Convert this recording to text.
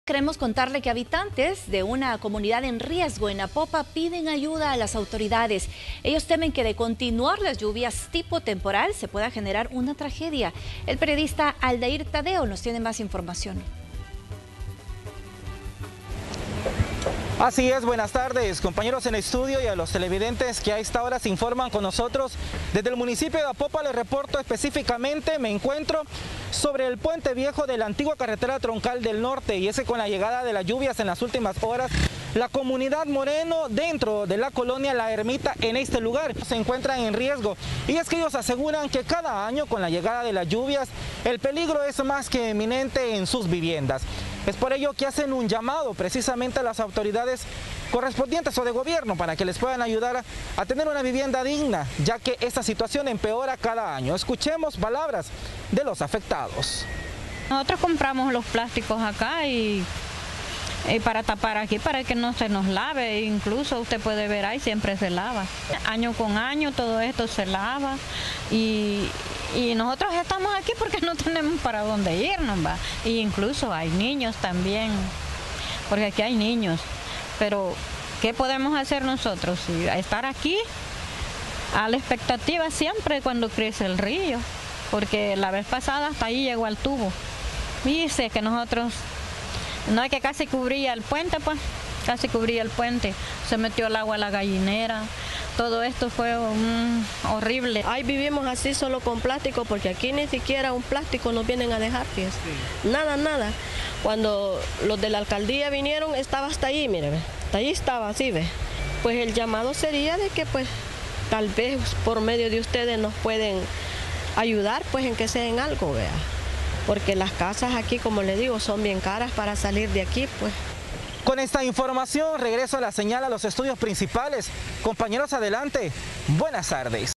queremos contarle que habitantes de una comunidad en riesgo en Apopa piden ayuda a las autoridades. Ellos temen que de continuar las lluvias tipo temporal se pueda generar una tragedia. El periodista Aldair Tadeo nos tiene más información. Así es, buenas tardes, compañeros en el estudio y a los televidentes que a esta hora se informan con nosotros. Desde el municipio de Apopa les reporto específicamente, me encuentro sobre el puente viejo de la antigua carretera troncal del norte, y es que con la llegada de las lluvias en las últimas horas, la comunidad Moreno dentro de la colonia La Ermita en este lugar se encuentran en riesgo. Y es que ellos aseguran que cada año con la llegada de las lluvias el peligro es más que eminente en sus viviendas. Es por ello que hacen un llamado precisamente a las autoridades correspondientes o de gobierno para que les puedan ayudar a tener una vivienda digna, ya que esta situación empeora cada año. Escuchemos palabras de los afectados. Nosotros compramos los plásticos acá y para tapar aquí, para que no se nos lave. Incluso usted puede ver ahí, siempre se lava. Año con año todo esto se lava y nosotros estamos aquí porque no tenemos para dónde irnos, ¿va? Y incluso hay niños también, porque aquí hay niños. Pero, ¿qué podemos hacer nosotros? Estar aquí a la expectativa siempre cuando crece el río, porque la vez pasada hasta ahí llegó al tubo. Dice que nosotros, no es que casi cubría el puente, pues, casi cubría el puente, se metió el agua a la gallinera. Todo esto fue horrible. Ahí vivimos así solo con plástico, porque aquí ni siquiera un plástico nos vienen a dejar, fíjese. Nada, nada. Cuando los de la alcaldía vinieron, estaba hasta ahí, mire, hasta ahí estaba así, ve. Pues el llamado sería de que, pues, tal vez por medio de ustedes nos pueden ayudar, pues, en que sea en algo, vea. Porque las casas aquí, como le digo, son bien caras para salir de aquí, pues. Con esta información regreso a la señal a los estudios principales. Compañeros, adelante. Buenas tardes.